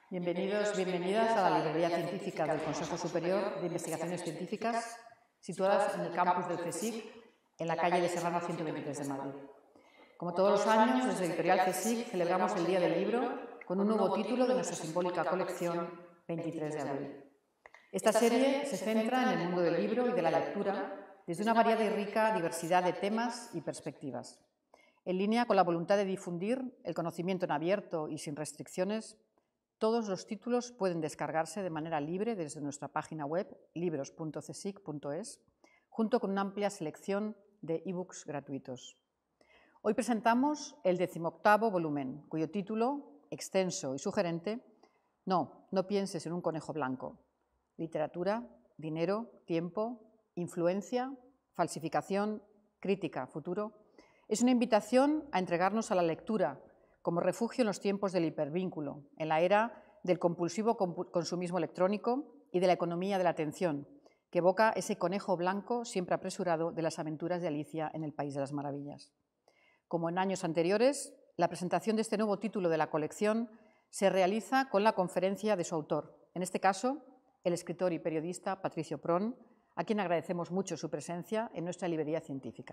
Bienvenidos, bienvenidas a la Librería Científica del Consejo Superior de Investigaciones Científicas, situadas en el campus del CSIC, en la calle de Serrano 123 de Madrid. Como todos los años, desde Editorial CSIC celebramos el Día del Libro con un nuevo título de nuestra simbólica colección 23 de abril. Esta serie se centra en el mundo del libro y de la lectura desde una variada y rica diversidad de temas y perspectivas. En línea con la voluntad de difundir el conocimiento en abierto y sin restricciones, todos los títulos pueden descargarse de manera libre desde nuestra página web libros.csic.es, junto con una amplia selección de ebooks gratuitos. Hoy presentamos el 18º volumen, cuyo título, extenso y sugerente, No pienses en un conejo blanco. Literatura, dinero, tiempo, influencia, falsificación, crítica, futuro, es una invitación a entregarnos a la lectura como refugio en los tiempos del hipervínculo, en la era del compulsivo consumismo electrónico y de la economía de la atención, que evoca ese conejo blanco siempre apresurado de las aventuras de Alicia en el País de las Maravillas. Como en años anteriores, la presentación de este nuevo título de la colección se realiza con la conferencia de su autor, en este caso, el escritor y periodista Patricio Prón, a quien agradecemos mucho su presencia en nuestra librería científica.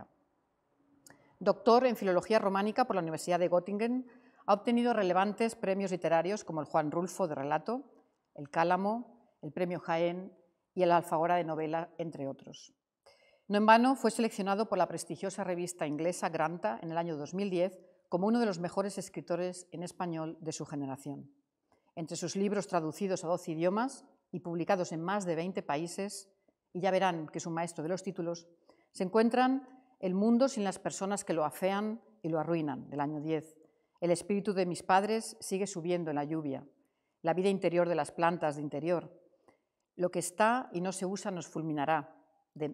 Doctor en Filología Románica por la Universidad de Göttingen, ha obtenido relevantes premios literarios como el Juan Rulfo de Relato, el Cálamo, el Premio Jaén y el Alfaguara de Novela, entre otros. No en vano fue seleccionado por la prestigiosa revista inglesa Granta en el año 2010 como uno de los mejores escritores en español de su generación. Entre sus libros traducidos a 12 idiomas y publicados en más de 20 países, y ya verán que es un maestro de los títulos, se encuentran El mundo sin las personas que lo afean y lo arruinan, del año 10, El espíritu de mis padres sigue subiendo en la lluvia, La vida interior de las plantas de interior, Lo que está y no se usa nos fulminará, de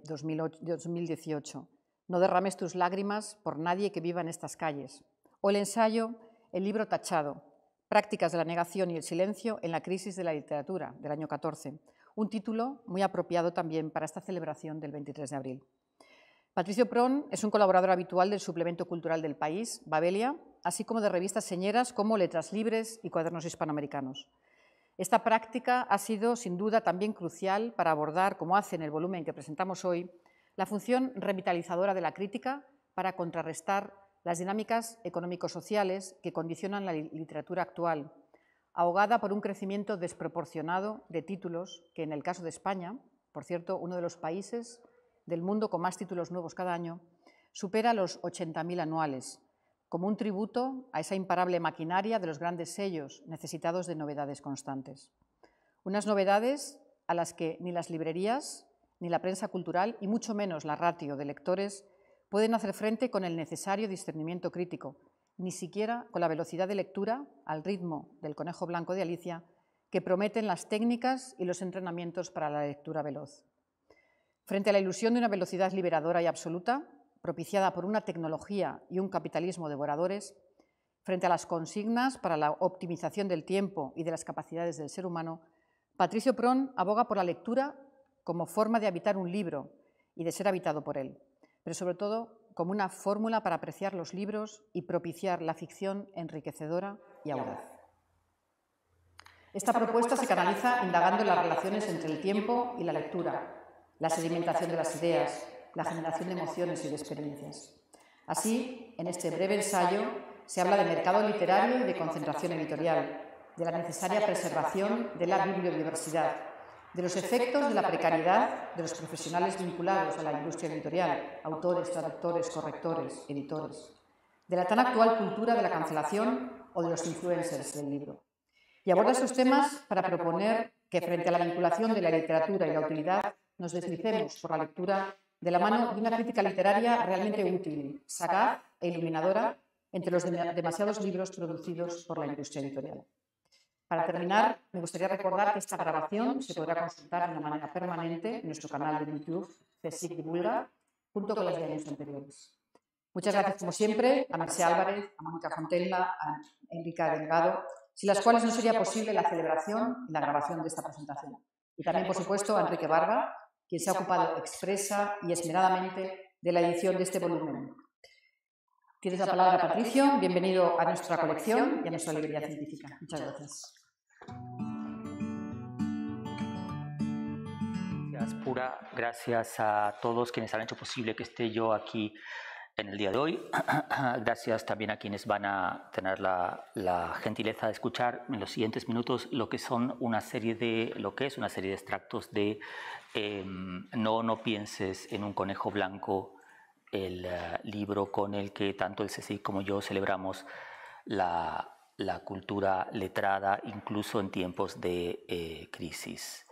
2018, No derrames tus lágrimas por nadie que viva en estas calles, o el ensayo El libro tachado, Prácticas de la negación y el silencio en la crisis de la literatura, del año 14, un título muy apropiado también para esta celebración del 23 de abril. Patricio Prón es un colaborador habitual del suplemento cultural del País, Babelia, así como de revistas señeras como Letras Libres y Cuadernos Hispanoamericanos. Esta práctica ha sido, sin duda, también crucial para abordar, como hace en el volumen que presentamos hoy, la función revitalizadora de la crítica para contrarrestar las dinámicas económico-sociales que condicionan la literatura actual, ahogada por un crecimiento desproporcionado de títulos que, en el caso de España, por cierto, uno de los países del mundo con más títulos nuevos cada año, supera los 80.000 anuales, como un tributo a esa imparable maquinaria de los grandes sellos necesitados de novedades constantes. Unas novedades a las que ni las librerías, ni la prensa cultural, y mucho menos la ratio de lectores, pueden hacer frente con el necesario discernimiento crítico, ni siquiera con la velocidad de lectura al ritmo del conejo blanco de Alicia que prometen las técnicas y los entrenamientos para la lectura veloz. Frente a la ilusión de una velocidad liberadora y absoluta, propiciada por una tecnología y un capitalismo devoradores, frente a las consignas para la optimización del tiempo y de las capacidades del ser humano, Patricio Prón aboga por la lectura como forma de habitar un libro y de ser habitado por él, pero sobre todo como una fórmula para apreciar los libros y propiciar la ficción enriquecedora y audaz. Esta propuesta se canaliza indagando en las relaciones entre el tiempo y la lectura, la sedimentación de las ideas, la generación de emociones y de experiencias. Así, en este breve ensayo, se habla de mercado literario y de concentración editorial, de la necesaria preservación de la bibliodiversidad, de los efectos de la precariedad de los profesionales vinculados a la industria editorial, autores, traductores, correctores, editores, de la tan actual cultura de la cancelación o de los influencers del libro. Y aborda estos temas para proponer que, frente a la vinculación de la literatura y la utilidad, nos deslicemos por la lectura de la mano de una crítica literaria realmente útil, sagaz e iluminadora entre los demasiados libros producidos por la industria editorial. Para terminar, me gustaría recordar que esta grabación se podrá consultar de una manera permanente en nuestro canal de YouTube, CSIC Divulga, junto con las de años anteriores. Muchas gracias, como siempre, a Mercè Álvarez, a Mónica Fontella, a Enrica Delgado, sin las cuales no sería posible la celebración y la grabación de esta presentación. Y también, por supuesto, a Enrique Barba, quien se ha ocupado expresa y esmeradamente de la edición de este volumen. Tienes la palabra, Patricio. Bienvenido a nuestra colección y a nuestra librería científica. Muchas gracias. Gracias, Pura. Gracias a todos quienes han hecho posible que esté yo aquí en el día de hoy. Gracias también a quienes van a tener la gentileza de escuchar en los siguientes minutos lo que es una serie de extractos de No pienses en un conejo blanco, el libro con el que tanto el CSIC como yo celebramos la cultura letrada, incluso en tiempos de crisis.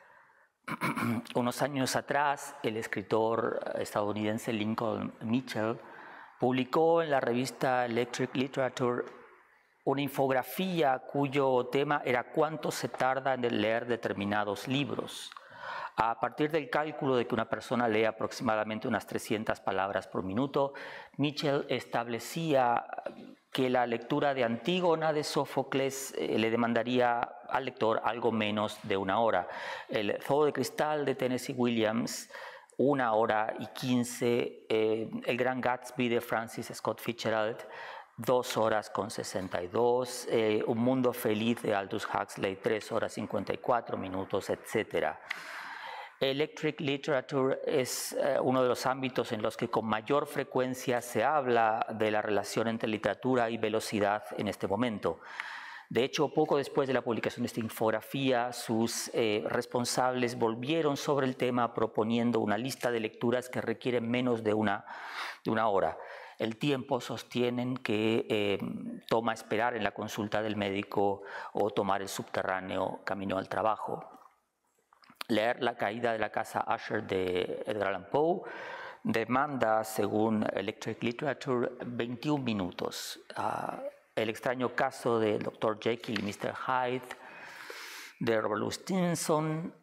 Unos años atrás, el escritor estadounidense Lincoln Mitchell publicó en la revista Electric Literature una infografía cuyo tema era cuánto se tarda en leer determinados libros. A partir del cálculo de que una persona lee aproximadamente unas 300 palabras por minuto, Mitchell establecía que la lectura de Antígona de Sófocles le demandaría al lector algo menos de 1 hora. El Zoo de Cristal de Tennessee Williams, 1 hora y 15. El Gran Gatsby de Francis Scott Fitzgerald, 2 horas con 62. Un Mundo Feliz de Aldous Huxley, 3 horas 54 minutos, etc. Electric Literature es uno de los ámbitos en los que con mayor frecuencia se habla de la relación entre literatura y velocidad en este momento. De hecho, poco después de la publicación de esta infografía, sus responsables volvieron sobre el tema proponiendo una lista de lecturas que requieren menos de una hora. El tiempo sostienen que toma esperar en la consulta del médico o tomar el subterráneo camino al trabajo. Leer La caída de la casa Usher de Edgar Allan Poe demanda, según Electric Literature, 21 minutos. El extraño caso del Dr. Jekyll y Mr. Hyde de Robert Louis Stevenson,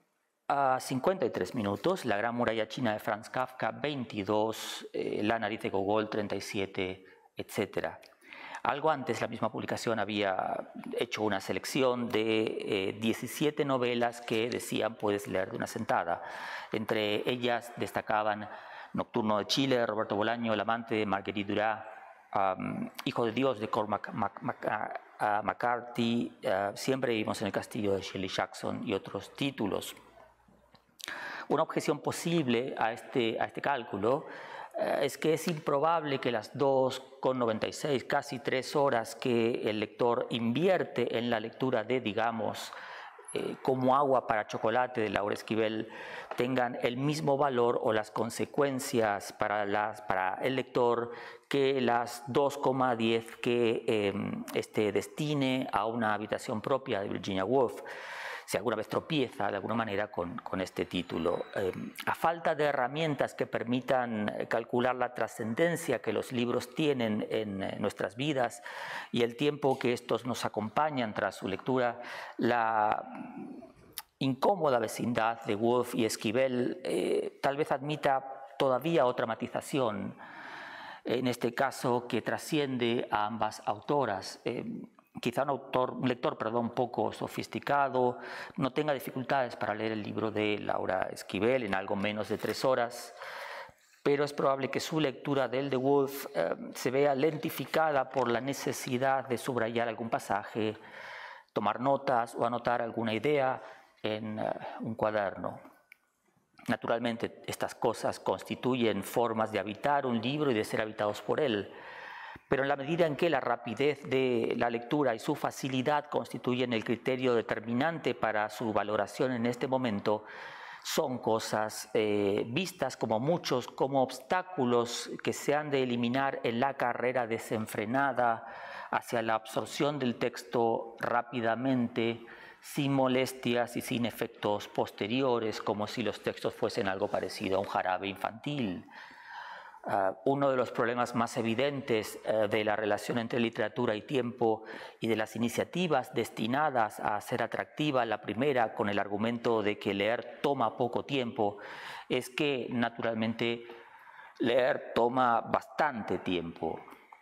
53 minutos. La gran muralla china de Franz Kafka, 22. La nariz de Gogol, 37, etc. Algo antes, la misma publicación había hecho una selección de 17 novelas que decían puedes leer de una sentada. Entre ellas destacaban Nocturno de Chile de Roberto Bolaño, El amante de Marguerite Duras, Hijo de Dios de Cormac McCarthy, Siempre vivimos en el castillo de Shirley Jackson y otros títulos. Una objeción posible a este cálculo es que es improbable que las 2,96, casi 3 horas que el lector invierte en la lectura de, digamos, Como agua para chocolate de Laura Esquivel tengan el mismo valor o las consecuencias para el lector que las 2,10 que destine a una habitación propia de Virginia Woolf, si alguna vez tropieza de alguna manera con este título. A falta de herramientas que permitan calcular la trascendencia que los libros tienen en nuestras vidas y el tiempo que estos nos acompañan tras su lectura, la incómoda vecindad de Woolf y Esquivel tal vez admita todavía otra matización, en este caso que trasciende a ambas autoras. Quizá un lector poco sofisticado no tenga dificultades para leer el libro de Laura Esquivel en algo menos de 3 horas, pero es probable que su lectura del de Woolf se vea lentificada por la necesidad de subrayar algún pasaje, tomar notas o anotar alguna idea en un cuaderno. Naturalmente, estas cosas constituyen formas de habitar un libro y de ser habitados por él. Pero en la medida en que la rapidez de la lectura y su facilidad constituyen el criterio determinante para su valoración en este momento, son cosas vistas como obstáculos que se han de eliminar en la carrera desenfrenada hacia la absorción del texto rápidamente, sin molestias y sin efectos posteriores, como si los textos fuesen algo parecido a un jarabe infantil. Uno de los problemas más evidentes de la relación entre literatura y tiempo y de las iniciativas destinadas a hacer atractiva la primera con el argumento de que leer toma poco tiempo es que, naturalmente, leer toma bastante tiempo.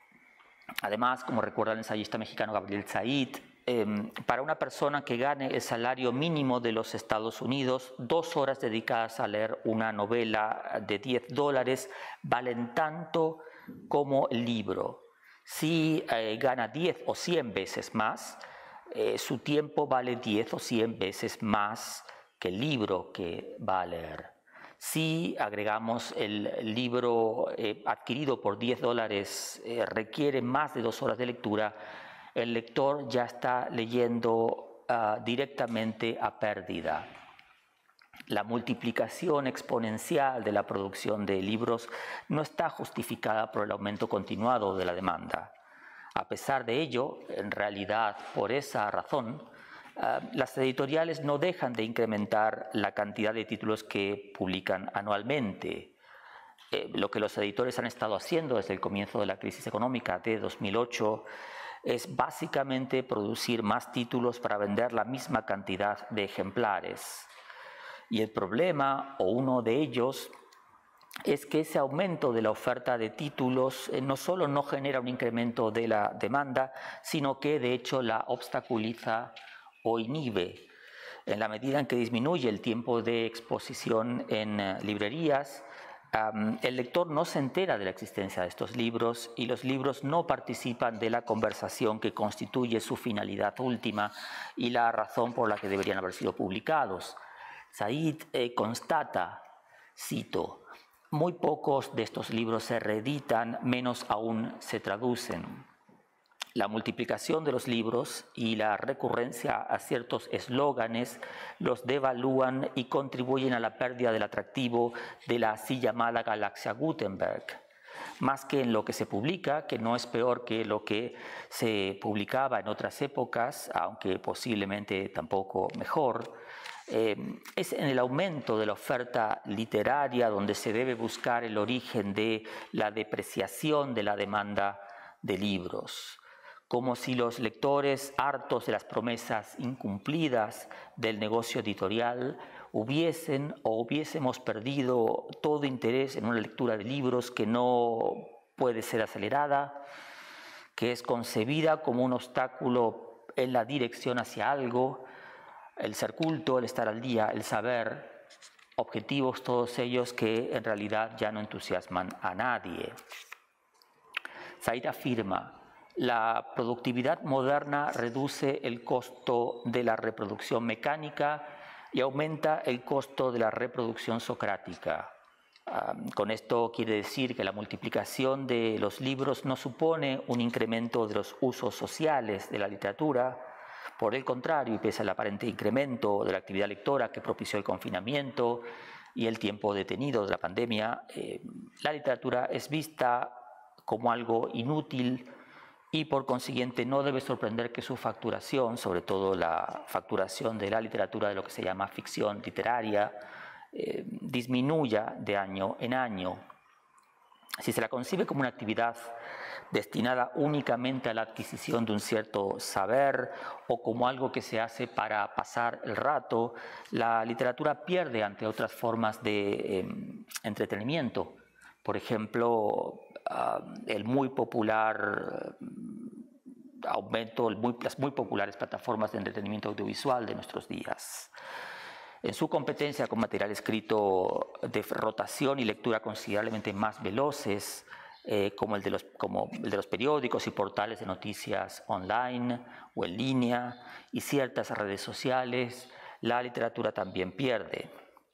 Además, como recuerda el ensayista mexicano Gabriel Said, para una persona que gane el salario mínimo de los Estados Unidos, 2 horas dedicadas a leer una novela de $10 valen tanto como el libro. Si gana 10 o 100 veces más, su tiempo vale 10 o 100 veces más que el libro que va a leer. Si agregamos el libro adquirido por $10 requiere más de 2 horas de lectura, el lector ya está leyendo directamente a pérdida. La multiplicación exponencial de la producción de libros no está justificada por el aumento continuado de la demanda. A pesar de ello, en realidad, por esa razón, las editoriales no dejan de incrementar la cantidad de títulos que publican anualmente. Lo que los editores han estado haciendo desde el comienzo de la crisis económica de 2008 es básicamente producir más títulos para vender la misma cantidad de ejemplares. Y el problema, o uno de ellos, es que ese aumento de la oferta de títulos no solo no genera un incremento de la demanda, sino que de hecho la obstaculiza o inhibe. En la medida en que disminuye el tiempo de exposición en librerías, el lector no se entera de la existencia de estos libros y los libros no participan de la conversación que constituye su finalidad última y la razón por la que deberían haber sido publicados. Said constata, cito, muy pocos de estos libros se reeditan, menos aún se traducen. La multiplicación de los libros y la recurrencia a ciertos eslóganes los devalúan y contribuyen a la pérdida del atractivo de la así llamada galaxia Gutenberg. Más que en lo que se publica, que no es peor que lo que se publicaba en otras épocas, aunque posiblemente tampoco mejor, es en el aumento de la oferta literaria donde se debe buscar el origen de la depreciación de la demanda de libros. Como si los lectores, hartos de las promesas incumplidas del negocio editorial, hubiésemos perdido todo interés en una lectura de libros que no puede ser acelerada, que es concebida como un obstáculo en la dirección hacia algo, el ser culto, el estar al día, el saber, objetivos todos ellos que en realidad ya no entusiasman a nadie. Said afirma, la productividad moderna reduce el costo de la reproducción mecánica y aumenta el costo de la reproducción socrática. Con esto quiere decir que la multiplicación de los libros no supone un incremento de los usos sociales de la literatura. Por el contrario, y pese al aparente incremento de la actividad lectora que propició el confinamiento y el tiempo detenido de la pandemia, la literatura es vista como algo inútil y por consiguiente no debe sorprender que su facturación, sobre todo la facturación de la literatura de lo que se llama ficción literaria, disminuya de año en año. Si se la concibe como una actividad destinada únicamente a la adquisición de un cierto saber o como algo que se hace para pasar el rato, la literatura pierde ante otras formas de entretenimiento. Por ejemplo, el muy popular aumento, las muy populares plataformas de entretenimiento audiovisual de nuestros días. En su competencia con material escrito de rotación y lectura considerablemente más veloces, como el de los periódicos y portales de noticias online o en línea y ciertas redes sociales, la literatura también pierde.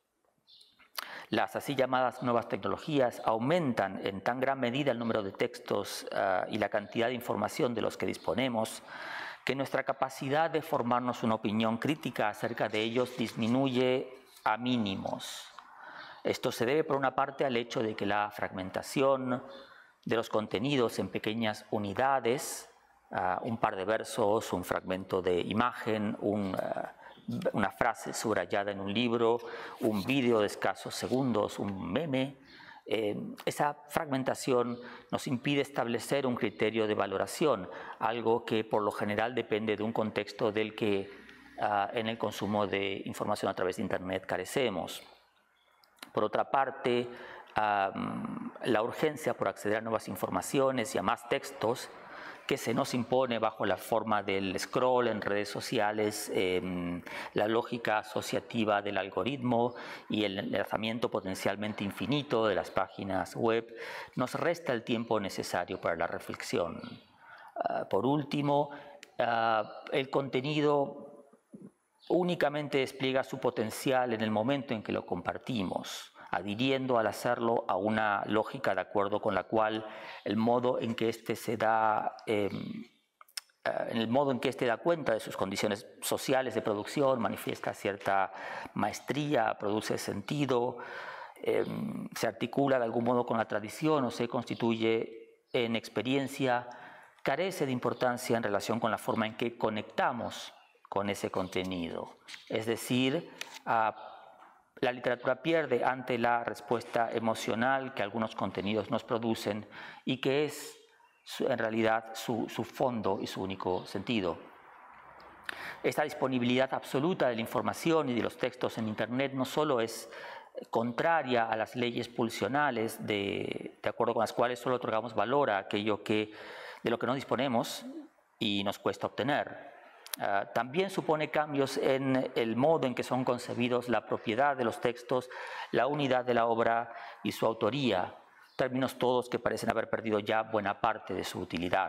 Las así llamadas nuevas tecnologías aumentan en tan gran medida el número de textos y la cantidad de información de los que disponemos, que nuestra capacidad de formarnos una opinión crítica acerca de ellos disminuye a mínimos. Esto se debe, por una parte, al hecho de que la fragmentación de los contenidos en pequeñas unidades, un par de versos, un fragmento de imagen, una frase subrayada en un libro, un vídeo de escasos segundos, un meme, esa fragmentación nos impide establecer un criterio de valoración, algo que por lo general depende de un contexto del que en el consumo de información a través de Internet carecemos. Por otra parte, la urgencia por acceder a nuevas informaciones y a más textos que se nos impone bajo la forma del scroll en redes sociales, la lógica asociativa del algoritmo y el enlazamiento potencialmente infinito de las páginas web, nos resta el tiempo necesario para la reflexión. Por último, el contenido únicamente despliega su potencial en el momento en que lo compartimos, adhiriendo al hacerlo a una lógica de acuerdo con la cual el modo en que éste se da, en el modo en que éste da cuenta de sus condiciones sociales de producción, manifiesta cierta maestría, produce sentido, se articula de algún modo con la tradición o se constituye en experiencia, carece de importancia en relación con la forma en que conectamos con ese contenido. Es decir, la literatura pierde ante la respuesta emocional que algunos contenidos nos producen y que es en realidad su fondo y su único sentido. Esta disponibilidad absoluta de la información y de los textos en Internet no solo es contraria a las leyes pulsionales de acuerdo con las cuales solo otorgamos valor a aquello de lo que no disponemos y nos cuesta obtener. También supone cambios en el modo en que son concebidos la propiedad de los textos, la unidad de la obra y su autoría, términos todos que parecen haber perdido ya buena parte de su utilidad.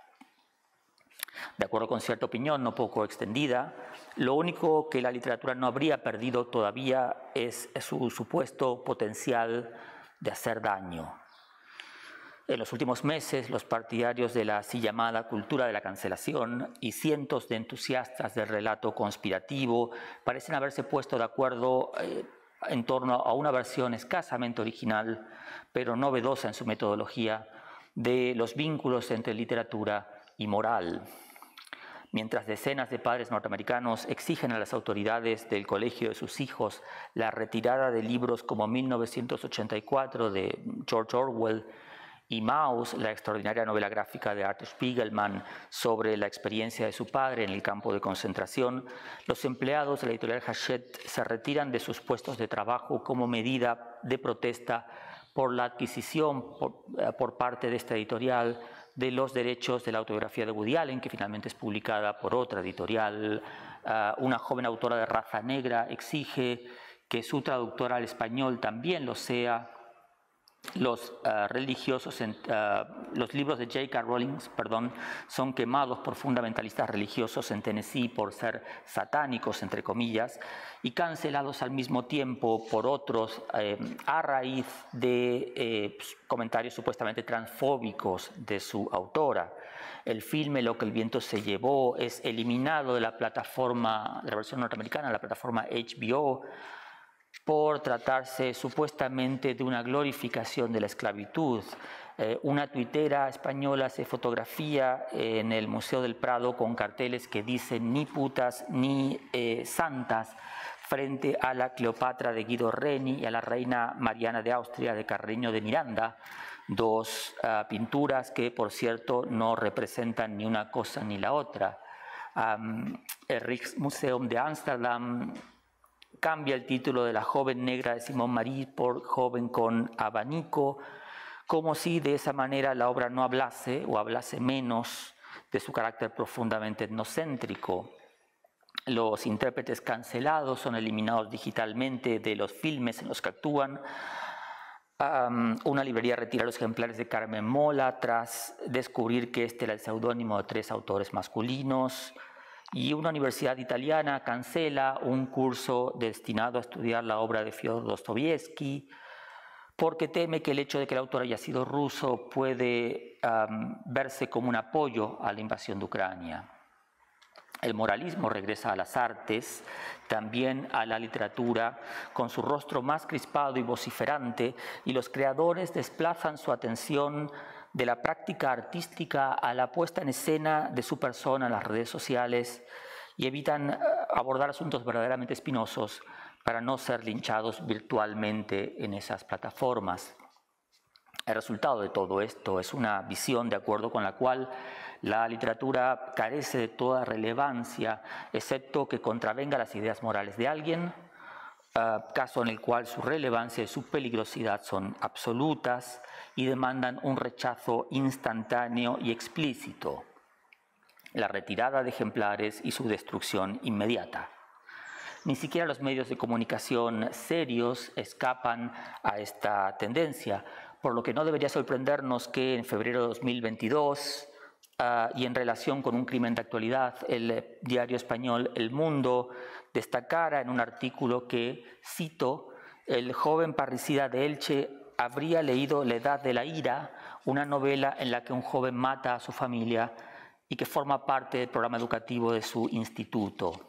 De acuerdo con cierta opinión no poco extendida, lo único que la literatura no habría perdido todavía es su supuesto potencial de hacer daño. En los últimos meses, los partidarios de la así llamada cultura de la cancelación y cientos de entusiastas del relato conspirativo parecen haberse puesto de acuerdo en torno a una versión escasamente original, pero novedosa en su metodología, de los vínculos entre literatura y moral. Mientras decenas de padres norteamericanos exigen a las autoridades del colegio de sus hijos la retirada de libros como 1984 de George Orwell y Maus, la extraordinaria novela gráfica de Arthur Spiegelman sobre la experiencia de su padre en el campo de concentración, los empleados de la editorial Hachette se retiran de sus puestos de trabajo como medida de protesta por la adquisición por parte de esta editorial de los derechos de la autobiografía de Woody Allen, que finalmente es publicada por otra editorial. Una joven autora de raza negra exige que su traductora al español también lo sea. Los libros de J.K. Rowling, son quemados por fundamentalistas religiosos en Tennessee por ser satánicos, entre comillas, y cancelados al mismo tiempo por otros a raíz de comentarios supuestamente transfóbicos de su autora. El filme Lo que el viento se llevó es eliminado de la plataforma, de la versión norteamericana, la plataforma HBO, por tratarse supuestamente de una glorificación de la esclavitud. Una tuitera española se fotografía en el Museo del Prado con carteles que dicen ni putas ni santas frente a la Cleopatra de Guido Reni y a la reina Mariana de Austria de Carreño de Miranda, dos pinturas que, por cierto, no representan ni una cosa ni la otra. El Rijksmuseum de Ámsterdam cambia el título de La joven negra de Simón Marie por Joven con abanico, como si de esa manera la obra no hablase o hablase menos de su carácter profundamente etnocéntrico. Los intérpretes cancelados son eliminados digitalmente de los filmes en los que actúan. Una librería retira los ejemplares de Carmen Mola tras descubrir que este era el seudónimo de 3 autores masculinos. Y una universidad italiana cancela un curso destinado a estudiar la obra de Fyodor Dostoyevsky porque teme que el hecho de que el autor haya sido ruso puede verse como un apoyo a la invasión de Ucrania. El moralismo regresa a las artes, también a la literatura, con su rostro más crispado y vociferante, y los creadores desplazan su atención de la práctica artística a la puesta en escena de su persona en las redes sociales y evitan abordar asuntos verdaderamente espinosos para no ser linchados virtualmente en esas plataformas. El resultado de todo esto es una visión de acuerdo con la cual la literatura carece de toda relevancia, excepto que contravenga las ideas morales de alguien, caso en el cual su relevancia y su peligrosidad son absolutas y demandan un rechazo instantáneo y explícito, la retirada de ejemplares y su destrucción inmediata. Ni siquiera los medios de comunicación serios escapan a esta tendencia, por lo que no debería sorprendernos que en febrero de 2022 y en relación con un crimen de actualidad, el diario español El Mundo destacara en un artículo que, cito, el joven parricida de Elche habría leído La Edad de la Ira, una novela en la que un joven mata a su familia y que forma parte del programa educativo de su instituto.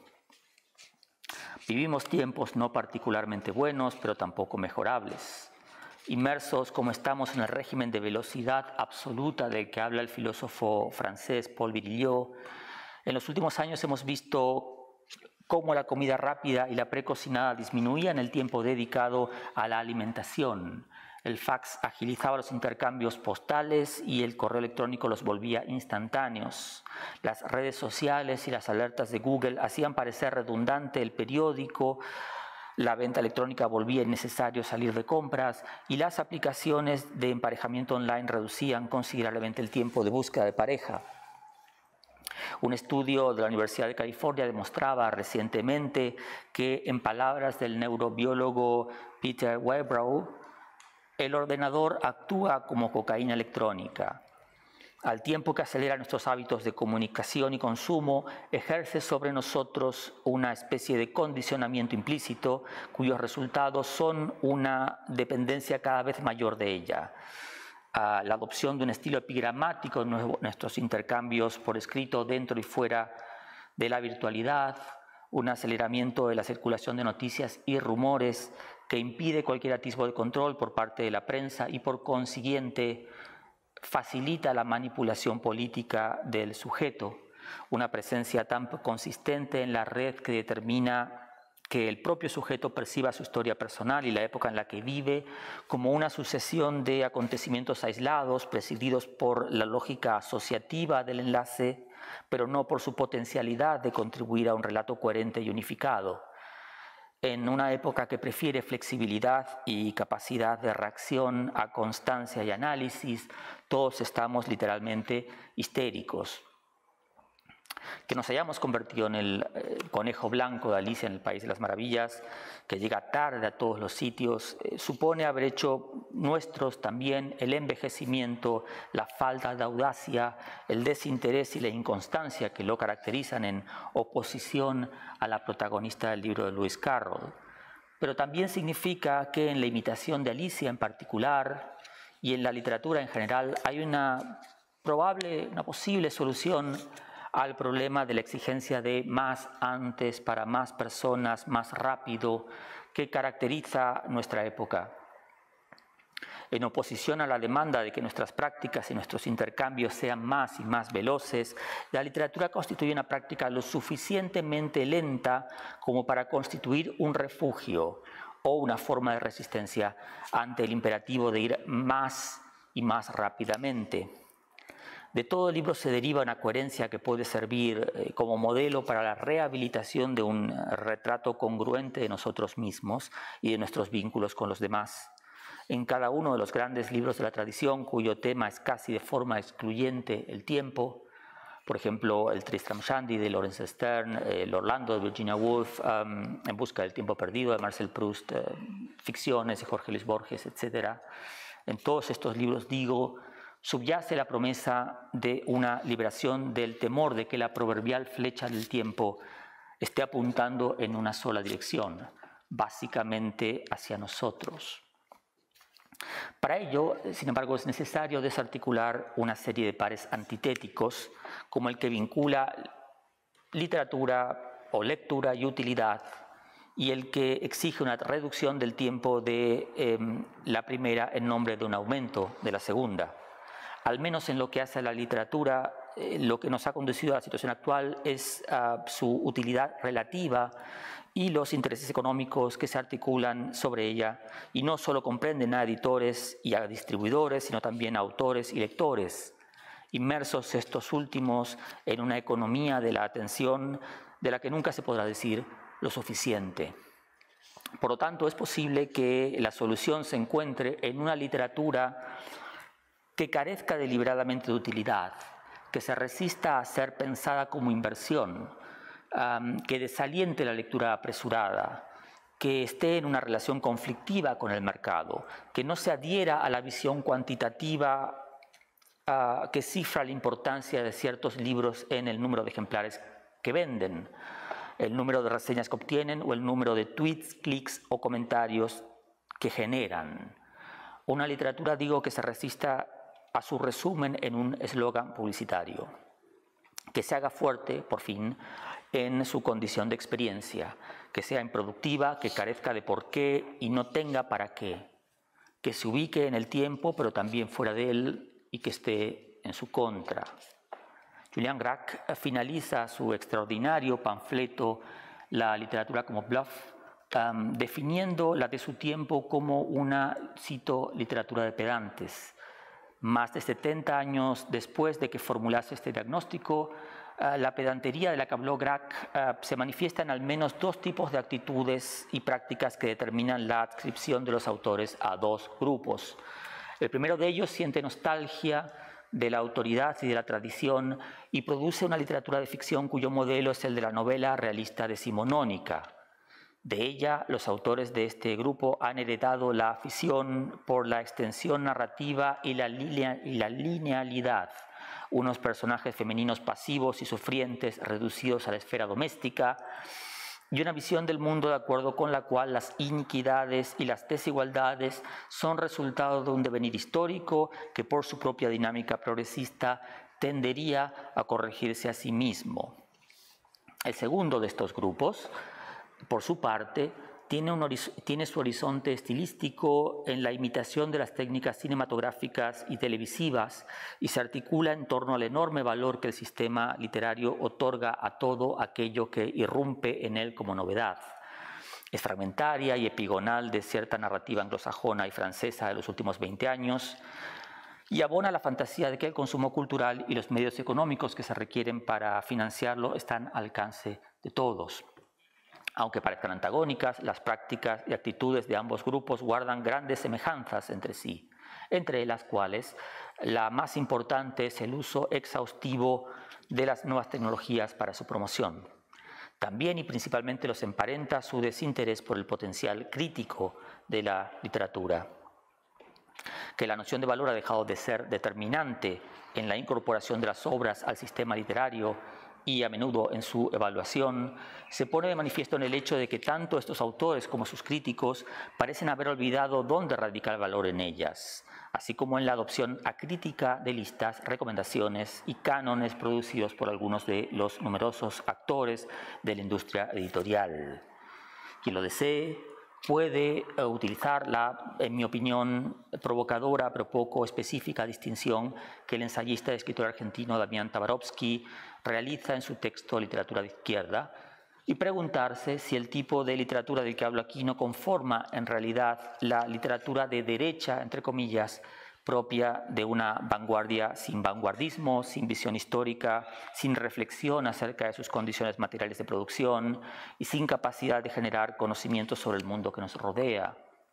Vivimos tiempos no particularmente buenos, pero tampoco mejorables. Inmersos como estamos en el régimen de velocidad absoluta del que habla el filósofo francés Paul Virilio, en los últimos años hemos visto cómo la comida rápida y la precocinada disminuían el tiempo dedicado a la alimentación. El fax agilizaba los intercambios postales y el correo electrónico los volvía instantáneos. Las redes sociales y las alertas de Google hacían parecer redundante el periódico. La venta electrónica volvía innecesario salir de compras y las aplicaciones de emparejamiento online reducían considerablemente el tiempo de búsqueda de pareja. Un estudio de la Universidad de California demostraba recientemente que, en palabras del neurobiólogo Peter Webrow, el ordenador actúa como cocaína electrónica. Al tiempo que acelera nuestros hábitos de comunicación y consumo, ejerce sobre nosotros una especie de condicionamiento implícito cuyos resultados son una dependencia cada vez mayor de ella. La adopción de un estilo epigramático en nuestros intercambios por escrito dentro y fuera de la virtualidad, un aceleramiento de la circulación de noticias y rumores que impide cualquier atisbo de control por parte de la prensa y por consiguiente facilita la manipulación política del sujeto, una presencia tan consistente en la red que determina que el propio sujeto perciba su historia personal y la época en la que vive como una sucesión de acontecimientos aislados presididos por la lógica asociativa del enlace, pero no por su potencialidad de contribuir a un relato coherente y unificado. En una época que prefiere flexibilidad y capacidad de reacción a constancia y análisis, todos estamos literalmente histéricos. Que nos hayamos convertido en el conejo blanco de Alicia en el País de las Maravillas, que llega tarde a todos los sitios, supone haber hecho nuestros también el envejecimiento, la falta de audacia, el desinterés y la inconstancia que lo caracterizan en oposición a la protagonista del libro de Lewis Carroll. Pero también significa que en la imitación de Alicia en particular y en la literatura en general hay una posible solución al problema de la exigencia de más antes, para más personas, más rápido, que caracteriza nuestra época. En oposición a la demanda de que nuestras prácticas y nuestros intercambios sean más y más veloces, la literatura constituye una práctica lo suficientemente lenta como para constituir un refugio o una forma de resistencia ante el imperativo de ir más y más rápidamente. De todo libro se deriva una coherencia que puede servir como modelo para la rehabilitación de un retrato congruente de nosotros mismos y de nuestros vínculos con los demás. En cada uno de los grandes libros de la tradición, cuyo tema es casi de forma excluyente el tiempo, por ejemplo, el Tristram Shandy de Laurence Sterne, el Orlando de Virginia Woolf, En busca del tiempo perdido de Marcel Proust, Ficciones de Jorge Luis Borges, etc. En todos estos libros, subyace la promesa de una liberación del temor de que la proverbial flecha del tiempo esté apuntando en una sola dirección, básicamente hacia nosotros. Para ello, sin embargo, es necesario desarticular una serie de pares antitéticos, como el que vincula literatura o lectura y utilidad, y el que exige una reducción del tiempo de la primera en nombre de un aumento de la segunda. Al menos en lo que hace a la literatura, lo que nos ha conducido a la situación actual es su utilidad relativa y los intereses económicos que se articulan sobre ella, y no solo comprenden a editores y a distribuidores, sino también a autores y lectores, inmersos estos últimos en una economía de la atención de la que nunca se podrá decir lo suficiente. Por lo tanto, es posible que la solución se encuentre en una literatura que carezca deliberadamente de utilidad, que se resista a ser pensada como inversión, que desaliente la lectura apresurada, que esté en una relación conflictiva con el mercado, que no se adhiera a la visión cuantitativa que cifra la importancia de ciertos libros en el número de ejemplares que venden, el número de reseñas que obtienen o el número de tweets, clics o comentarios que generan. Una literatura, digo, que se resista a su resumen en un eslogan publicitario, que se haga fuerte, por fin, en su condición de experiencia, que sea improductiva, que carezca de por qué y no tenga para qué, que se ubique en el tiempo pero también fuera de él y que esté en su contra. Julian Grach finaliza su extraordinario panfleto La literatura como bluff, definiendo la de su tiempo como una, cito, literatura de pedantes. Más de 70 años después de que formulase este diagnóstico, la pedantería de la que habló Grach se manifiesta en al menos dos tipos de actitudes y prácticas que determinan la adscripción de los autores a dos grupos. El primero de ellos siente nostalgia de la autoridad y de la tradición y produce una literatura de ficción cuyo modelo es el de la novela realista decimonónica. De ella, los autores de este grupo han heredado la afición por la extensión narrativa y la linealidad, unos personajes femeninos pasivos y sufrientes reducidos a la esfera doméstica, y una visión del mundo de acuerdo con la cual las iniquidades y las desigualdades son resultado de un devenir histórico que por su propia dinámica progresista tendería a corregirse a sí mismo. El segundo de estos grupos, por su parte, tiene su horizonte estilístico en la imitación de las técnicas cinematográficas y televisivas y se articula en torno al enorme valor que el sistema literario otorga a todo aquello que irrumpe en él como novedad. Es fragmentaria y epigonal de cierta narrativa anglosajona y francesa de los últimos 20 años y abona la fantasía de que el consumo cultural y los medios económicos que se requieren para financiarlo están al alcance de todos. Aunque parezcan antagónicas, las prácticas y actitudes de ambos grupos guardan grandes semejanzas entre sí, entre las cuales la más importante es el uso exhaustivo de las nuevas tecnologías para su promoción. También y principalmente los emparenta su desinterés por el potencial crítico de la literatura. Que la noción de valor ha dejado de ser determinante en la incorporación de las obras al sistema literario y a menudo en su evaluación, se pone de manifiesto en el hecho de que tanto estos autores como sus críticos parecen haber olvidado dónde radica el valor en ellas, así como en la adopción acrítica de listas, recomendaciones y cánones producidos por algunos de los numerosos actores de la industria editorial. Quien lo desee puede utilizar la, en mi opinión, provocadora pero poco específica distinción que el ensayista y escritor argentino Damián Tabarovsky realiza en su texto Literatura de Izquierda y preguntarse si el tipo de literatura del que hablo aquí no conforma en realidad la literatura de derecha, entre comillas, propia de una vanguardia sin vanguardismo, sin visión histórica, sin reflexión acerca de sus condiciones materiales de producción y sin capacidad de generar conocimiento sobre el mundo que nos rodea.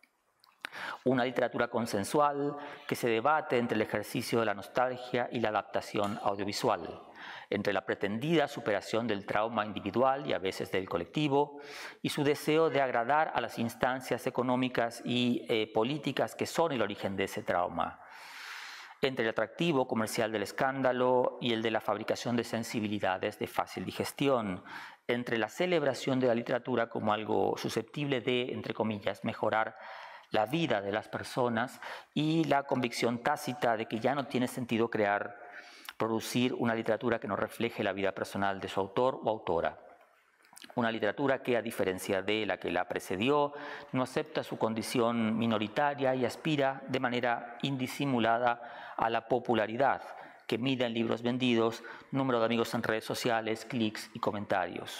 Una literatura consensual que se debate entre el ejercicio de la nostalgia y la adaptación audiovisual, entre la pretendida superación del trauma individual y a veces del colectivo y su deseo de agradar a las instancias económicas y políticas que son el origen de ese trauma, entre el atractivo comercial del escándalo y el de la fabricación de sensibilidades de fácil digestión, entre la celebración de la literatura como algo susceptible de, entre comillas, mejorar la vida de las personas y la convicción tácita de que ya no tiene sentido producir una literatura que no refleje la vida personal de su autor o autora. Una literatura que, a diferencia de la que la precedió, no acepta su condición minoritaria y aspira de manera indisimulada a la popularidad, que mide en libros vendidos, número de amigos en redes sociales, clics y comentarios.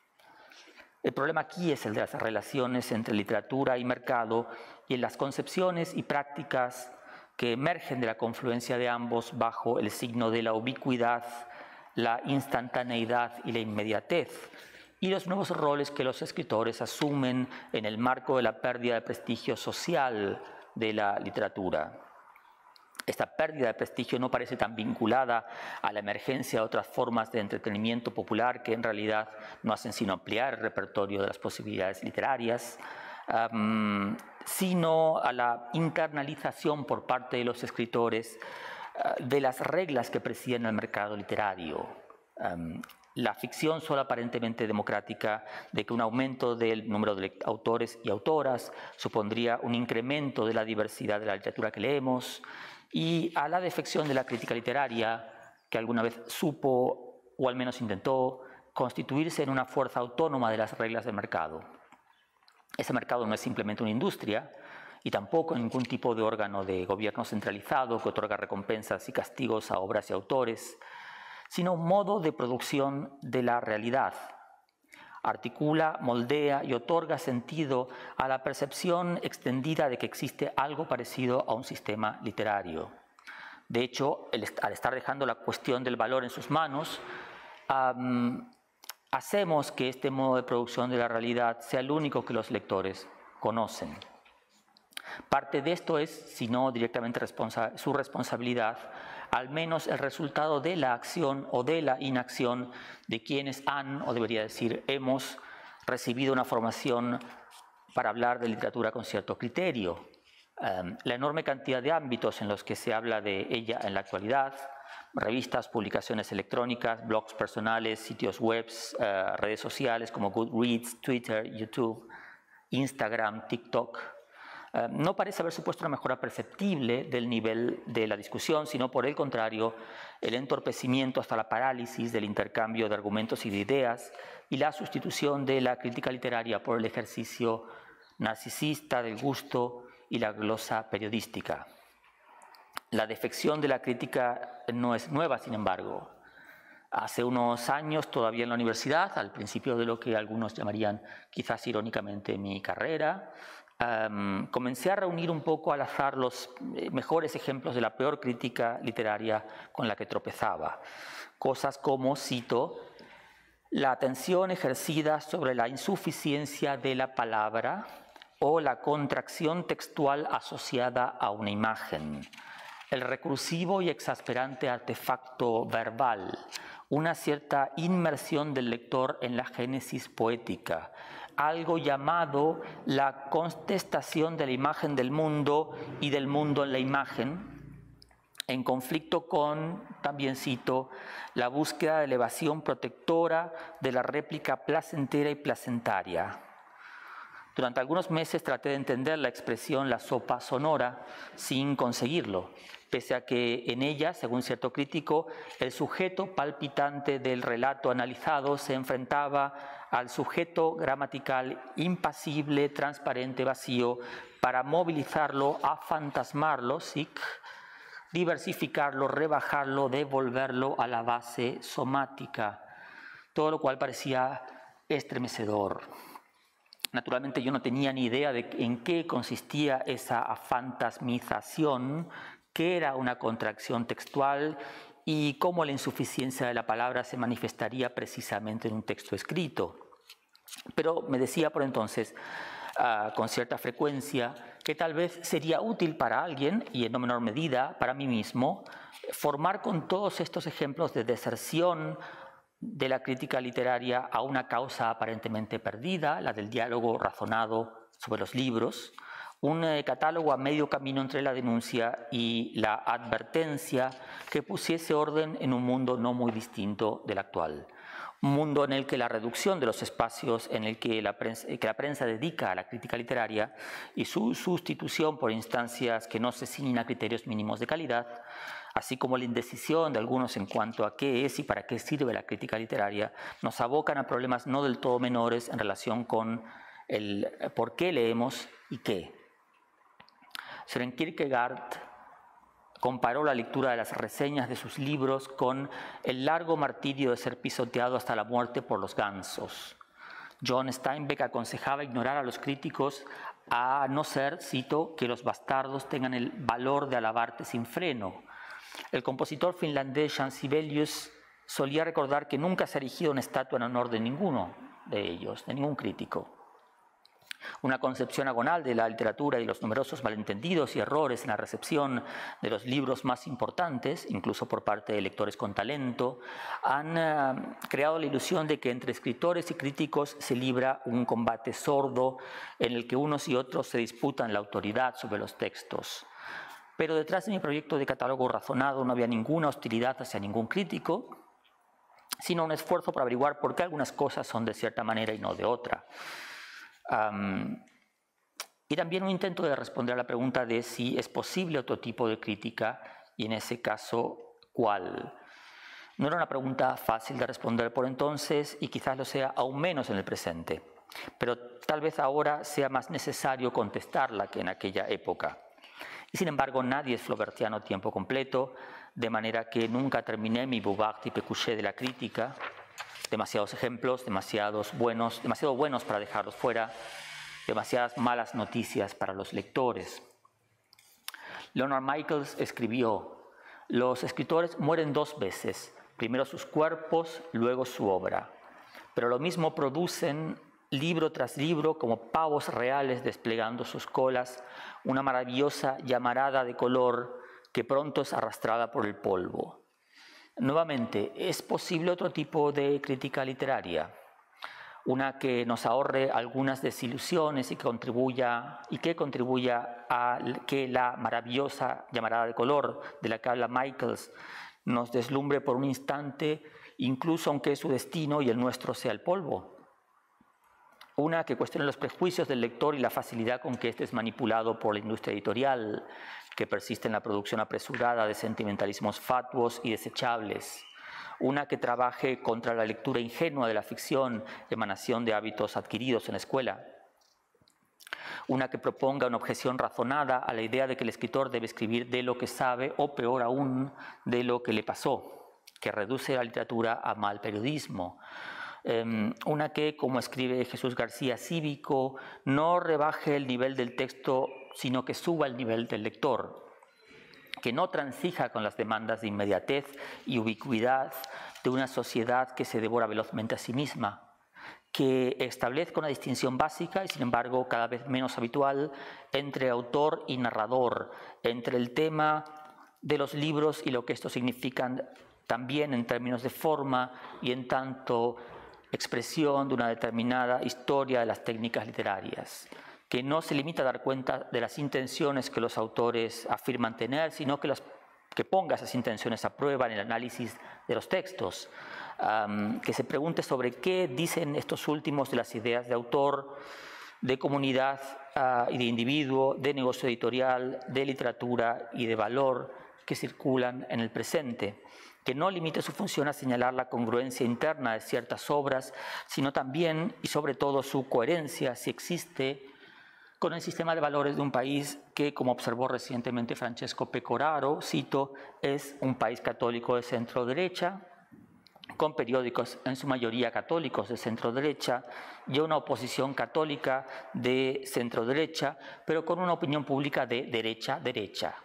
El problema aquí es el de las relaciones entre literatura y mercado y en las concepciones y prácticas que emergen de la confluencia de ambos bajo el signo de la ubicuidad, la instantaneidad y la inmediatez, y los nuevos roles que los escritores asumen en el marco de la pérdida de prestigio social de la literatura. Esta pérdida de prestigio no parece tan vinculada a la emergencia de otras formas de entretenimiento popular que en realidad no hacen sino ampliar el repertorio de las posibilidades literarias, sino a la internalización por parte de los escritores de las reglas que presiden el mercado literario. La ficción solo aparentemente democrática de que un aumento del número de autores y autoras supondría un incremento de la diversidad de la literatura que leemos, y a la defección de la crítica literaria, que alguna vez supo, o al menos intentó, constituirse en una fuerza autónoma de las reglas del mercado. Ese mercado no es simplemente una industria, y tampoco ningún tipo de órgano de gobierno centralizado que otorga recompensas y castigos a obras y autores, sino un modo de producción de la realidad. Articula, moldea y otorga sentido a la percepción extendida de que existe algo parecido a un sistema literario. De hecho, al estar dejando la cuestión del valor en sus manos, hacemos que este modo de producción de la realidad sea el único que los lectores conocen. Parte de esto es, si no directamente su responsabilidad, al menos el resultado de la acción o de la inacción de quienes han, o debería decir, hemos recibido una formación para hablar de literatura con cierto criterio. La enorme cantidad de ámbitos en los que se habla de ella en la actualidad, revistas, publicaciones electrónicas, blogs personales, sitios web, redes sociales como Goodreads, Twitter, YouTube, Instagram, TikTok, no parece haber supuesto una mejora perceptible del nivel de la discusión, sino por el contrario, el entorpecimiento hasta la parálisis del intercambio de argumentos y de ideas y la sustitución de la crítica literaria por el ejercicio narcisista del gusto y la glosa periodística. La defección de la crítica no es nueva, sin embargo. Hace unos años, todavía en la universidad, al principio de lo que algunos llamarían quizás irónicamente mi carrera, comencé a reunir un poco al azar los mejores ejemplos de la peor crítica literaria con la que tropezaba. Cosas como, cito, la atención ejercida sobre la insuficiencia de la palabra o la contracción textual asociada a una imagen, el recursivo y exasperante artefacto verbal, una cierta inmersión del lector en la génesis poética, algo llamado la contestación de la imagen del mundo y del mundo en la imagen, en conflicto con, también cito, la búsqueda de elevación protectora de la réplica placentera y placentaria. Durante algunos meses traté de entender la expresión la sopa sonora sin conseguirlo, pese a que en ella, según cierto crítico, el sujeto palpitante del relato analizado se enfrentaba al sujeto gramatical impasible, transparente, vacío, para movilizarlo, afantasmarlo, diversificarlo, rebajarlo, devolverlo a la base somática, todo lo cual parecía estremecedor. Naturalmente yo no tenía ni idea de en qué consistía esa afantasmización, qué era una contracción textual y cómo la insuficiencia de la palabra se manifestaría precisamente en un texto escrito. Pero me decía por entonces, con cierta frecuencia, que tal vez sería útil para alguien, y en no menor medida para mí mismo, formar con todos estos ejemplos de deserción de la crítica literaria a una causa aparentemente perdida, la del diálogo razonado sobre los libros, un catálogo a medio camino entre la denuncia y la advertencia que pusiese orden en un mundo no muy distinto del actual. Un mundo en el que la reducción de los espacios en el que la prensa dedica a la crítica literaria y su sustitución por instancias que no se ciñen a criterios mínimos de calidad, así como la indecisión de algunos en cuanto a qué es y para qué sirve la crítica literaria, nos abocan a problemas no del todo menores en relación con el por qué leemos y qué. Søren Kierkegaard comparó la lectura de las reseñas de sus libros con el largo martirio de ser pisoteado hasta la muerte por los gansos. John Steinbeck aconsejaba ignorar a los críticos a no ser, cito, que los bastardos tengan el valor de alabarte sin freno. El compositor finlandés Jean Sibelius solía recordar que nunca se ha erigido una estatua en honor de ninguno de ellos, de ningún crítico. Una concepción agonal de la literatura y los numerosos malentendidos y errores en la recepción de los libros más importantes, incluso por parte de lectores con talento, han creado la ilusión de que entre escritores y críticos se libra un combate sordo en el que unos y otros se disputan la autoridad sobre los textos. Pero detrás de mi proyecto de catálogo razonado no había ninguna hostilidad hacia ningún crítico, sino un esfuerzo por averiguar por qué algunas cosas son de cierta manera y no de otra. Y también un intento de responder a la pregunta de si es posible otro tipo de crítica y en ese caso, ¿cuál? No era una pregunta fácil de responder por entonces y quizás lo sea aún menos en el presente, pero tal vez ahora sea más necesario contestarla que en aquella época. Y sin embargo, nadie es flobertiano tiempo completo, de manera que nunca terminé mi Bouvard y Pécuchet de la crítica. Demasiados ejemplos, demasiado buenos para dejarlos fuera, demasiadas malas noticias para los lectores. Leonard Michaels escribió: los escritores mueren 2 veces, primero sus cuerpos, luego su obra. Pero lo mismo producen libro tras libro como pavos reales desplegando sus colas, una maravillosa llamarada de color que pronto es arrastrada por el polvo. Nuevamente, ¿es posible otro tipo de crítica literaria? Una que nos ahorre algunas desilusiones y que contribuya a que la maravillosa llamarada de color de la que habla Michaels nos deslumbre por un instante, incluso aunque su destino y el nuestro sea el polvo. Una que cuestione los prejuicios del lector y la facilidad con que éste es manipulado por la industria editorial, que persiste en la producción apresurada de sentimentalismos fatuos y desechables. Una que trabaje contra la lectura ingenua de la ficción, emanación de hábitos adquiridos en la escuela. Una que proponga una objeción razonada a la idea de que el escritor debe escribir de lo que sabe o, peor aún, de lo que le pasó, que reduce la literatura a mal periodismo. Una que, como escribe Jesús García Cívico, no rebaje el nivel del texto, sino que suba el nivel del lector, que no transija con las demandas de inmediatez y ubicuidad de una sociedad que se devora velozmente a sí misma, que establezca una distinción básica y sin embargo cada vez menos habitual entre autor y narrador, entre el tema de los libros y lo que estos significan también en términos de forma y en tanto expresión de una determinada historia de las técnicas literarias, que no se limita a dar cuenta de las intenciones que los autores afirman tener, sino que ponga esas intenciones a prueba en el análisis de los textos, que se pregunte sobre qué dicen estos últimos de las ideas de autor, de comunidad y de individuo, de negocio editorial, de literatura y de valor que circulan en el presente, que no limite su función a señalar la congruencia interna de ciertas obras, sino también y sobre todo su coherencia, si existe, con el sistema de valores de un país que, como observó recientemente Francesco Pecoraro, cito, es un país católico de centro-derecha, con periódicos en su mayoría católicos de centro-derecha y una oposición católica de centro-derecha, pero con una opinión pública de derecha-derecha.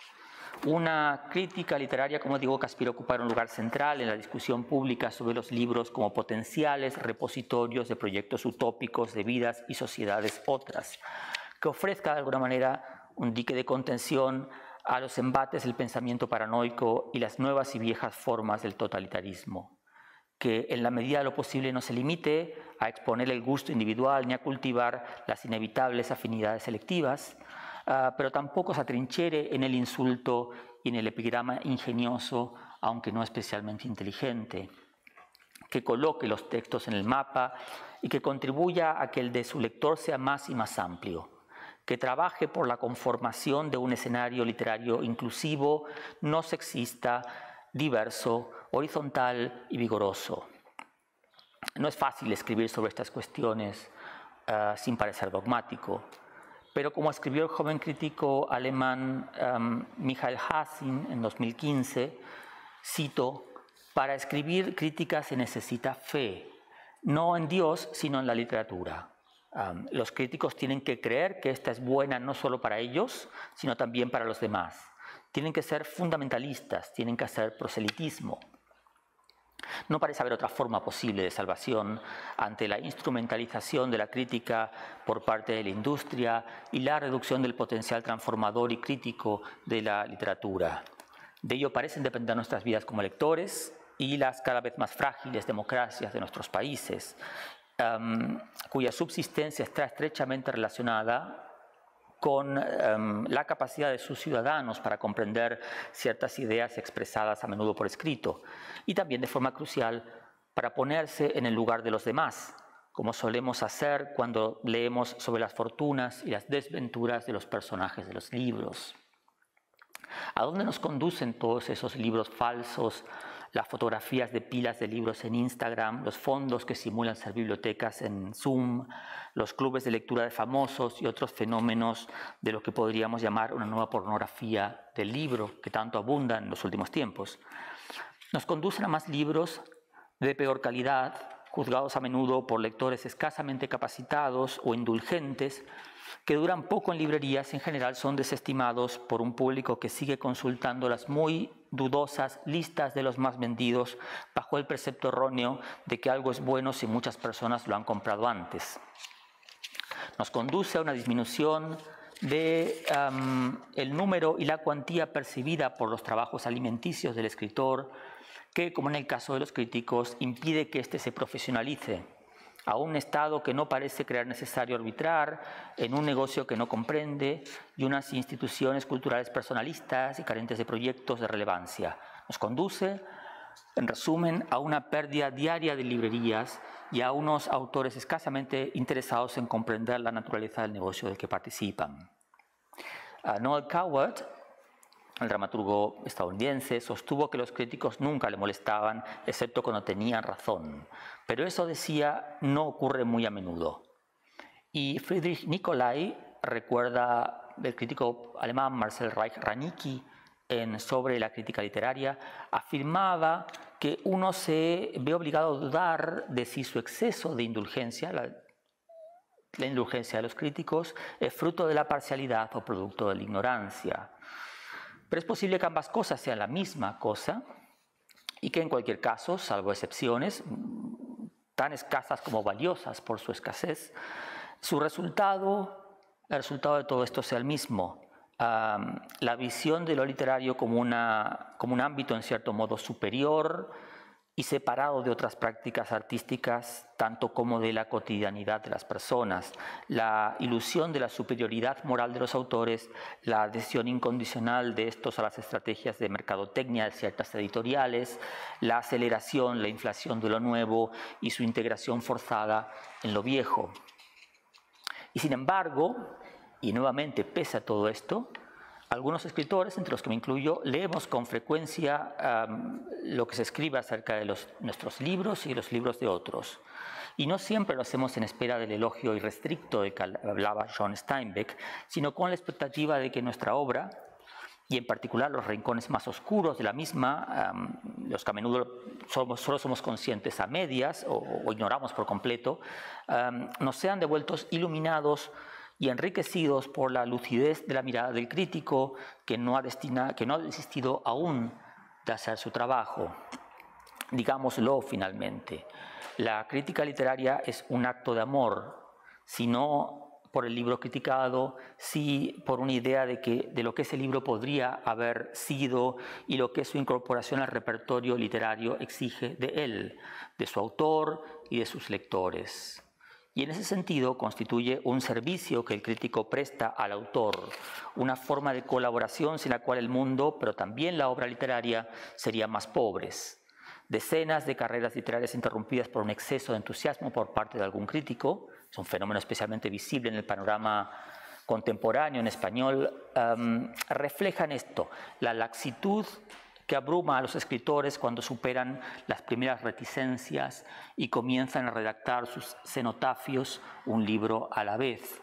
Una crítica literaria, como digo, que aspira a ocupar un lugar central en la discusión pública sobre los libros como potenciales repositorios de proyectos utópicos de vidas y sociedades otras, que ofrezca de alguna manera un dique de contención a los embates del pensamiento paranoico y las nuevas y viejas formas del totalitarismo, que en la medida de lo posible no se limite a exponer el gusto individual ni a cultivar las inevitables afinidades selectivas, pero tampoco se atrinchere en el insulto y en el epigrama ingenioso, aunque no especialmente inteligente, que coloque los textos en el mapa y que contribuya a que el de su lector sea más y más amplio, que trabaje por la conformación de un escenario literario inclusivo, no sexista, diverso, horizontal y vigoroso. No es fácil escribir sobre estas cuestiones sin parecer dogmático, pero como escribió el joven crítico alemán Michael Hassin en 2015, cito, para escribir crítica se necesita fe, no en Dios, sino en la literatura. Los críticos tienen que creer que esta es buena no solo para ellos, sino también para los demás. Tienen que ser fundamentalistas, tienen que hacer proselitismo. No parece haber otra forma posible de salvación ante la instrumentalización de la crítica por parte de la industria y la reducción del potencial transformador y crítico de la literatura. De ello parecen depender nuestras vidas como lectores y las cada vez más frágiles democracias de nuestros países, cuya subsistencia está estrechamente relacionada con la capacidad de sus ciudadanos para comprender ciertas ideas expresadas a menudo por escrito, y también de forma crucial para ponerse en el lugar de los demás, como solemos hacer cuando leemos sobre las fortunas y las desventuras de los personajes de los libros. ¿A dónde nos conducen todos esos libros falsos, las fotografías de pilas de libros en Instagram, los fondos que simulan ser bibliotecas en Zoom, los clubes de lectura de famosos y otros fenómenos de lo que podríamos llamar una nueva pornografía del libro que tanto abunda en los últimos tiempos? Nos conducen a más libros de peor calidad, juzgados a menudo por lectores escasamente capacitados o indulgentes, que duran poco en librerías y en general son desestimados por un público que sigue consultando las muy dudosas listas de los más vendidos bajo el precepto erróneo de que algo es bueno si muchas personas lo han comprado antes. Nos conduce a una disminución de el número y la cuantía percibida por los trabajos alimenticios del escritor, que, como en el caso de los críticos, impide que éste se profesionalice a un Estado que no parece creer necesario arbitrar, en un negocio que no comprende y unas instituciones culturales personalistas y carentes de proyectos de relevancia. Nos conduce, en resumen, a una pérdida diaria de librerías y a unos autores escasamente interesados en comprender la naturaleza del negocio del que participan. Noel Coward, el dramaturgo estadounidense, sostuvo que los críticos nunca le molestaban, excepto cuando tenían razón. Pero eso, decía, no ocurre muy a menudo. Y Friedrich Nicolai recuerda del crítico alemán Marcel Reich-Ranicky en Sobre la crítica literaria, afirmaba que uno se ve obligado a dudar de si su exceso de indulgencia, la indulgencia de los críticos, es fruto de la parcialidad o producto de la ignorancia. Pero es posible que ambas cosas sean la misma cosa y que en cualquier caso, salvo excepciones, tan escasas como valiosas por su escasez, el resultado de todo esto sea el mismo. La visión de lo literario como un ámbito en cierto modo superior y separado de otras prácticas artísticas, tanto como de la cotidianidad de las personas, la ilusión de la superioridad moral de los autores, la adhesión incondicional de estos a las estrategias de mercadotecnia de ciertas editoriales, la aceleración, la inflación de lo nuevo y su integración forzada en lo viejo. Y sin embargo, y nuevamente pese a todo esto, algunos escritores, entre los que me incluyo, leemos con frecuencia lo que se escribe acerca de nuestros libros y los libros de otros. Y no siempre lo hacemos en espera del elogio irrestricto del que hablaba John Steinbeck, sino con la expectativa de que nuestra obra, y en particular los rincones más oscuros de la misma, los que a menudo solo somos conscientes a medias o ignoramos por completo, nos sean devueltos iluminados y enriquecidos por la lucidez de la mirada del crítico que no ha desistido aún de hacer su trabajo. Digámoslo finalmente, la crítica literaria es un acto de amor, si no por el libro criticado, sí por una idea de lo que ese libro podría haber sido y lo que su incorporación al repertorio literario exige de él, de su autor y de sus lectores. Y en ese sentido constituye un servicio que el crítico presta al autor, una forma de colaboración sin la cual el mundo, pero también la obra literaria, serían más pobres. Decenas de carreras literarias interrumpidas por un exceso de entusiasmo por parte de algún crítico, es un fenómeno especialmente visible en el panorama contemporáneo en español, reflejan esto, la laxitud que abruma a los escritores cuando superan las primeras reticencias y comienzan a redactar sus cenotafios un libro a la vez.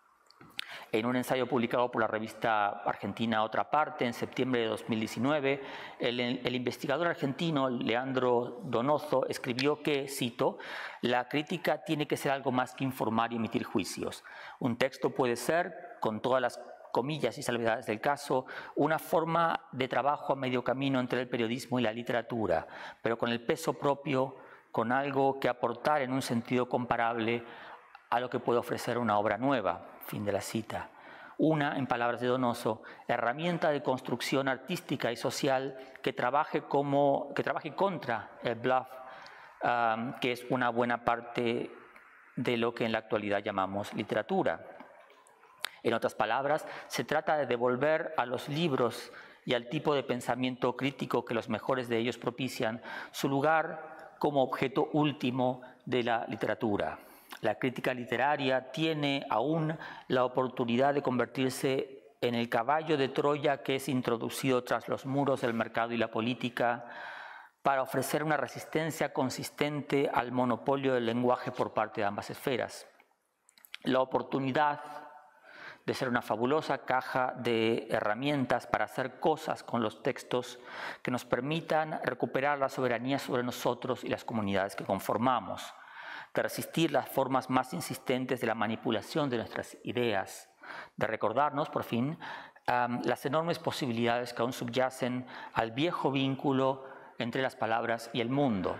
En un ensayo publicado por la revista argentina Otra Parte en septiembre de 2019, el investigador argentino Leandro Donoso escribió que, cito, «La crítica tiene que ser algo más que informar y emitir juicios. Un texto puede ser, con todas las comillas y salvedades del caso, una forma de trabajo a medio camino entre el periodismo y la literatura, pero con el peso propio, con algo que aportar en un sentido comparable a lo que puede ofrecer una obra nueva». Fin de la cita. Una, en palabras de Donoso, herramienta de construcción artística y social que trabaje contra el bluff, que es una buena parte de lo que en la actualidad llamamos literatura. En otras palabras, se trata de devolver a los libros y al tipo de pensamiento crítico que los mejores de ellos propician su lugar como objeto último de la literatura. La crítica literaria tiene aún la oportunidad de convertirse en el caballo de Troya que es introducido tras los muros del mercado y la política para ofrecer una resistencia consistente al monopolio del lenguaje por parte de ambas esferas. La oportunidad de ser una fabulosa caja de herramientas para hacer cosas con los textos que nos permitan recuperar la soberanía sobre nosotros y las comunidades que conformamos, de resistir las formas más insistentes de la manipulación de nuestras ideas, de recordarnos, por fin, las enormes posibilidades que aún subyacen al viejo vínculo entre las palabras y el mundo.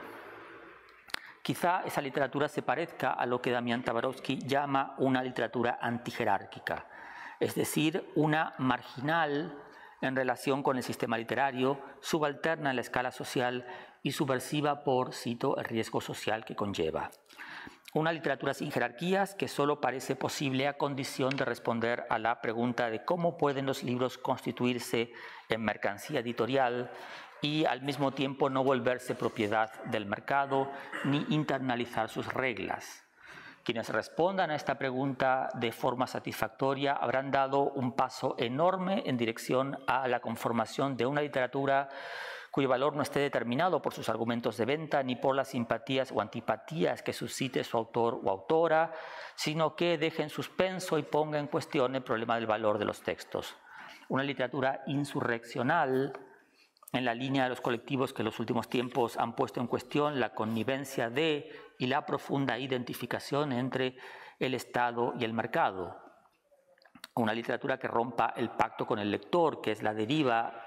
Quizá esa literatura se parezca a lo que Damián Tabarovsky llama una literatura antijerárquica, es decir, una marginal en relación con el sistema literario, subalterna en la escala social y subversiva por, cito, el riesgo social que conlleva. Una literatura sin jerarquías que solo parece posible a condición de responder a la pregunta de cómo pueden los libros constituirse en mercancía editorial y al mismo tiempo no volverse propiedad del mercado ni internalizar sus reglas. Quienes respondan a esta pregunta de forma satisfactoria habrán dado un paso enorme en dirección a la conformación de una literatura cuyo valor no esté determinado por sus argumentos de venta ni por las simpatías o antipatías que suscite su autor o autora, sino que deje en suspenso y ponga en cuestión el problema del valor de los textos. Una literatura insurreccional en la línea de los colectivos que en los últimos tiempos han puesto en cuestión la connivencia de y la profunda identificación entre el Estado y el mercado. Una literatura que rompa el pacto con el lector, que es la deriva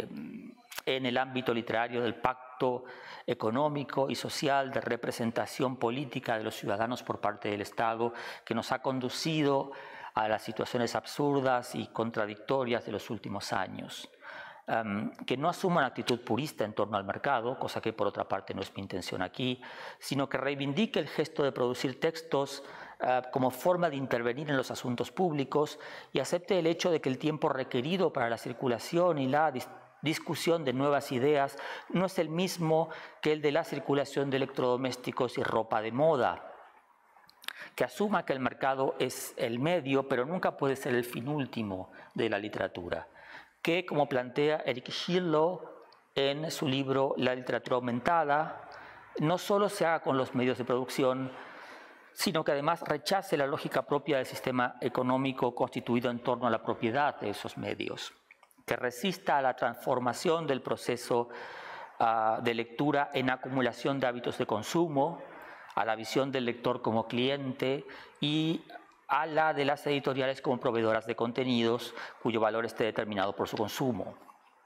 en el ámbito literario del pacto económico y social de representación política de los ciudadanos por parte del Estado, que nos ha conducido a las situaciones absurdas y contradictorias de los últimos años. Que no asuma una actitud purista en torno al mercado, cosa que por otra parte no es mi intención aquí, sino que reivindique el gesto de producir textos como forma de intervenir en los asuntos públicos y acepte el hecho de que el tiempo requerido para la circulación y la discusión de nuevas ideas no es el mismo que el de la circulación de electrodomésticos y ropa de moda. Que asuma que el mercado es el medio, pero nunca puede ser el fin último de la literatura. Que, como plantea Eric Schillow en su libro La literatura aumentada, no solo se haga con los medios de producción, sino que además rechace la lógica propia del sistema económico constituido en torno a la propiedad de esos medios, que resista a la transformación del proceso de lectura en acumulación de hábitos de consumo, a la visión del lector como cliente y a la de las editoriales como proveedoras de contenidos cuyo valor esté determinado por su consumo.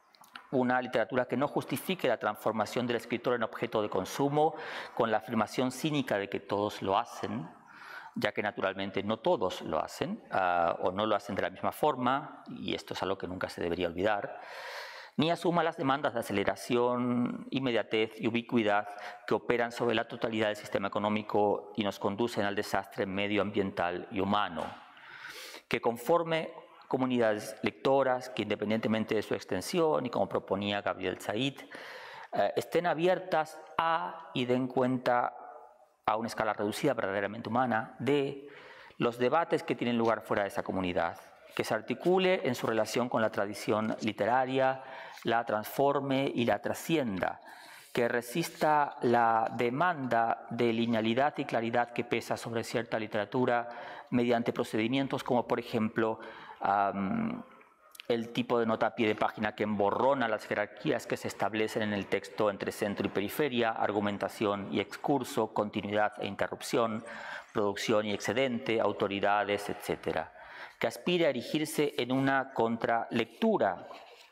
Una literatura que no justifique la transformación del escritor en objeto de consumo con la afirmación cínica de que todos lo hacen, ya que naturalmente no todos lo hacen o no lo hacen de la misma forma, y esto es algo que nunca se debería olvidar, ni asuma las demandas de aceleración, inmediatez y ubicuidad que operan sobre la totalidad del sistema económico y nos conducen al desastre medioambiental y humano. Que conforme comunidades lectoras, que independientemente de su extensión y como proponía Gabriel Said, estén abiertas a y den cuenta a una escala reducida, verdaderamente humana, de los debates que tienen lugar fuera de esa comunidad, que se articule en su relación con la tradición literaria, la transforme y la trascienda, que resista la demanda de linealidad y claridad que pesa sobre cierta literatura mediante procedimientos como, por ejemplo, el tipo de nota a pie de página que emborrona las jerarquías que se establecen en el texto entre centro y periferia, argumentación y excurso, continuidad e interrupción, producción y excedente, autoridades, etc., que aspire a erigirse en una contralectura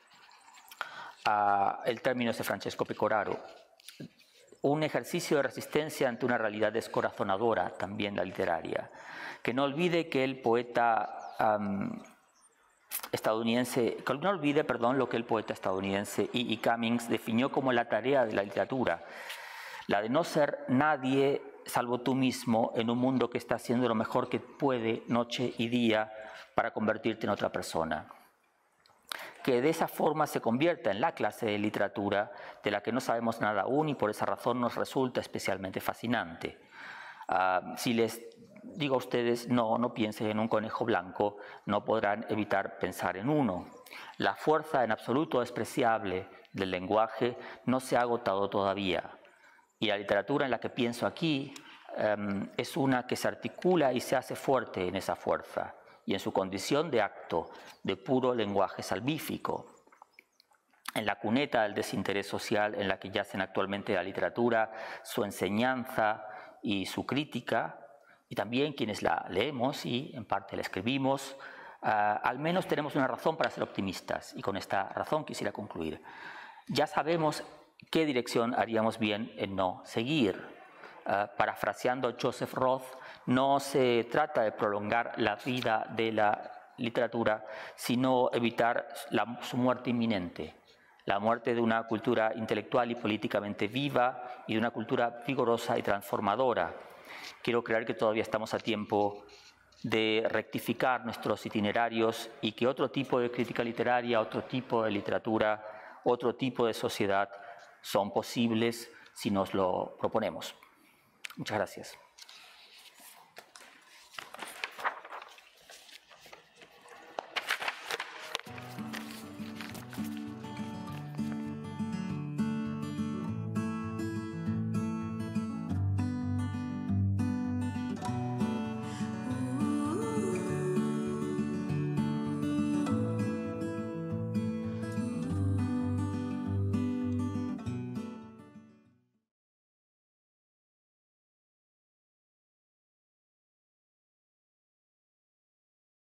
el término es de Francesco Pecoraro, un ejercicio de resistencia ante una realidad descorazonadora, también la literaria, que no olvide que el poeta estadounidense, que no olvide, lo que el poeta estadounidense E.E. Cummings definió como la tarea de la literatura, la de no ser nadie salvo tú mismo en un mundo que está haciendo lo mejor que puede noche y día para convertirte en otra persona. Que de esa forma se convierta en la clase de literatura de la que no sabemos nada aún y por esa razón nos resulta especialmente fascinante. Si les digo a ustedes, no piensen en un conejo blanco, no podrán evitar pensar en uno. La fuerza en absoluto despreciable del lenguaje no se ha agotado todavía. Y la literatura en la que pienso aquí es una que se articula y se hace fuerte en esa fuerza y en su condición de acto de puro lenguaje salvífico. En la cuneta del desinterés social en la que yacen actualmente la literatura, su enseñanza y su crítica, y también quienes la leemos y en parte la escribimos, al menos tenemos una razón para ser optimistas, y con esta razón quisiera concluir. Ya sabemos qué dirección haríamos bien en no seguir. Parafraseando a Joseph Roth, no se trata de prolongar la vida de la literatura, sino evitar su muerte inminente, la muerte de una cultura intelectual y políticamente viva y de una cultura vigorosa y transformadora. Quiero creer que todavía estamos a tiempo de rectificar nuestros itinerarios y que otro tipo de crítica literaria, otro tipo de literatura, otro tipo de sociedad son posibles si nos lo proponemos. Muchas gracias.